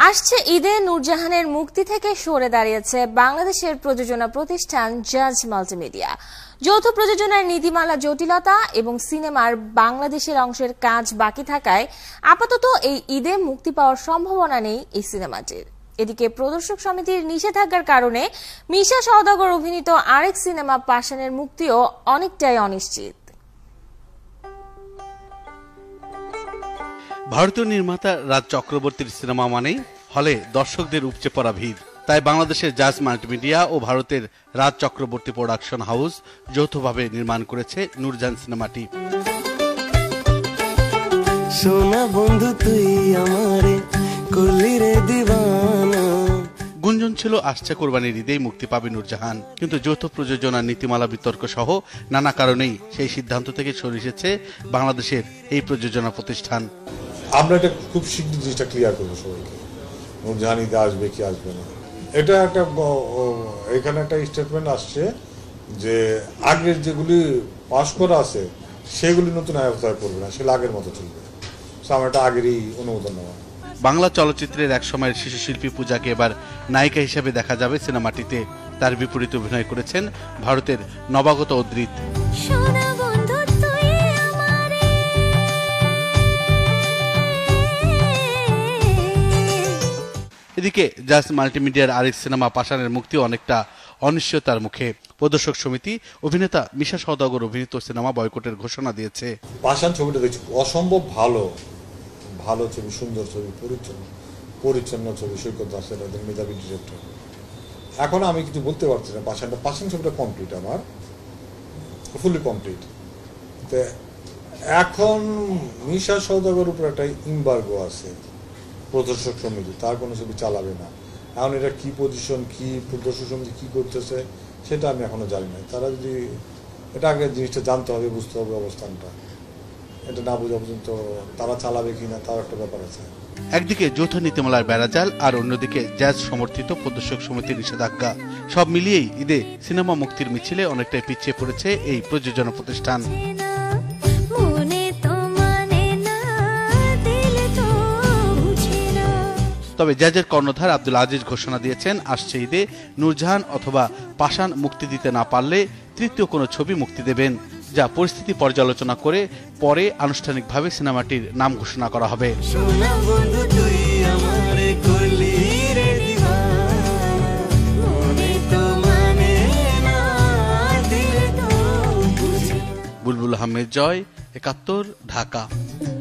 আসছে ঈদে নূরজাহানের মুক্তি থেকে সরে দাঁড়িয়েছে বাংলাদেশের প্রযোজনা প্রতিষ্ঠান জাজ মাল্টিমিডিয়া। যৌথ প্রযোজনার নীতিমালা জটিলতা এবং সিনেমার বাংলাদেশের অংশের কাজ বাকি থাকায় আপাতত এই ঈদে মুক্তি পাওয়ার সম্ভাবনা নেই এই সিনেমাটির। এদিকে প্রদর্শক সমিতির নিষেধাজ্ঞার কারণে মিশা সওদাগর অভিনীত আরেক সিনেমা পাশানের মুক্তিও অনেকটাই অনিশ্চিত। ভারতীয় নির্মাতা রাজ চক্রবর্তীর সিনেমা মানেই হলে দর্শকদের উপচে পড়া ভিড়। তাই বাংলাদেশের জাজ মাল্টিমিডিয়া ও ভারতের রাজ চক্রবর্তী প্রোডাকশন হাউস যৌথভাবে নির্মাণ করেছে নূরজাহান সিনেমাটি। সোনা বন্ধু তুই আমারে করলি রে দিওয়ানা। গুঞ্জন ছিল আসছে কোরবানির ঈদেই মুক্তি পাবে নূরজাহান, কিন্তু যৌথ প্রযোজনার নীতিমালা বিতর্ক সহ নানা কারণেই সেই সিদ্ধান্ত থেকে সরে এসেছে বাংলাদেশের এই প্রযোজনা প্রতিষ্ঠান। আমরা এটা খুব শীঘ্র জিনিসটা ক্লিয়ার করবো সবাইকে, নূরজাহান ঈদে আসবে কি আসবে না। এটা একটা এখানে একটা স্টেটমেন্ট আসছে যে আগের যেগুলি পাস করা আছে সেগুলি নতুন আয়ত্তায় করবে না, সেগুলো আগের মতো চলবে। আমার এটা আগেরই অনুমোদন নেওয়া। বাংলা চলচ্চিত্রের এক সময়ের শিশু শিল্পী পূজাকে এবার নায়িকা হিসেবে দেখা যাবে সিনেমাটিতে। তার বিপরীতে অভিনয় করেছেন ভারতের নবাগত অদ্রিত। এদিকে জাজ মাল্টিমিডিয়ার আরেক সিনেমা পাশানের মুক্তি অনেকটা অনিশ্চয়তার মুখে। প্রদর্শক সমিতি অভিনেতা মিশা সওদাগর অভিনীত সিনেমা বয়কটের ঘোষণা দিয়েছে। পাশান ছবিটা দেখছি অসম্ভব ভালো ছবি, সুন্দর ছবি, পরিচ্ছন্ন ছবি, সৈকত দাসের মেধাবী ডিরেক্টর। এখন আমি কিছু বলতে পারছি না। পাশান ছবিটা কমপ্লিট, আমার ফুলি কমপ্লিট। তো এখন মিশা সওদাগর উপর একটা ইম্বার্গো আছে প্রদর্শক সমিতি, তার কোনো ছবি চালাবে না। এখন এটা কি পজিশন, কি প্রদর্শক সমিতি কি করতেছে সেটা আমি এখনো জানি না। তারা যদি এটা আগে জিনিসটা জানতে হবে, বুঝতে হবে অবস্থানটা। এটা না বোঝা পর্যন্ত তারা চালাবে কিনা তার একটা ব্যাপার আছে। একদিকে যৌথ নীতিমালার বেড়াজাল আর অন্যদিকে জাজ সমর্থিত প্রদর্শক সমিতির নিষেধাজ্ঞা, সব মিলিয়েই ঈদে সিনেমা মুক্তির মিছিলে অনেকটাই পিছিয়ে পড়েছে এই প্রযোজনা প্রতিষ্ঠান। তবে জাজের কর্ণধার আব্দুল আজিজ ঘোষণা দিয়েছেন, আসছে ঈদে নূরজাহান অথবা পাশান মুক্তি দিতে না পারলে তৃতীয় কোনো ছবি মুক্তি দেবেন, যা পরিস্থিতি পর্যালোচনা করে পরে আনুষ্ঠানিকভাবে সিনেমাটির নাম ঘোষণা করা হবে। বুলবুল আহমেদ জয়, ৭১, ঢাকা।